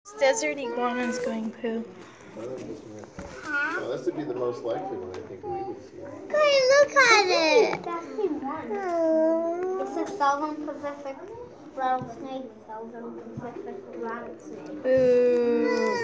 Desert iguana's going poo. Huh? Well, this would be the most likely one I think we would see. Okay, look at it. It's a southern Pacific rattlesnake, southern Pacific rattlesnake. Boo.